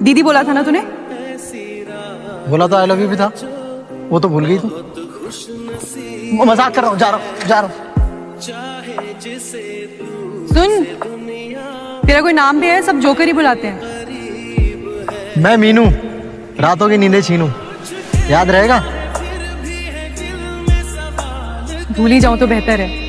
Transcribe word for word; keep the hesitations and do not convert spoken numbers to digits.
दीदी बोला था ना तूने? बोला तो आई लव यू भी था, वो तो भूल गई तू। मजाक कर रहा हूँ, जा रहा हूँ जा रहा हूँ। सुन, तेरा कोई नाम भी है? सब जोकर ही बुलाते हैं। मैं मीनू, रातों की नींदें छीनू, याद रहेगा? भूल ही जाऊं तो बेहतर है।